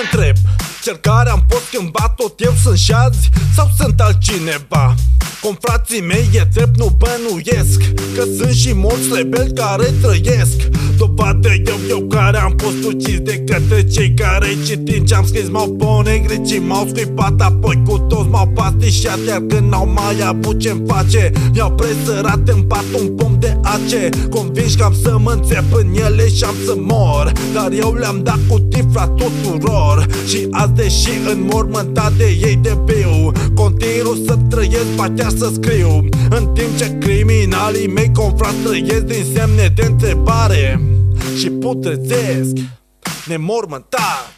întreb, cel care am fost cândva tot eu sunt șazi sau sunt altcineva? Confrații mei e drept, nu bănuiesc că sunt și mulți rebeli care trăiesc. Dovadă eu care am fost ucis de către cei care citind ce-am scris m-au ponegrit și m-au scuipat, apoi cu toți m-au pastișat. Iar când n-au mai avut ce-mi face, mi-au presărat în pat un pom de ace, convinși că am să mă înțep în ele și am să mor. Dar eu le-am dat cu tifla tuturor și azi, deși înmormântat de ei de viu, continuu să trăiesc, patea să scriu, în timp ce criminalii mei confrați trăiesc din semne de întrebare și putrezesc nemormântat.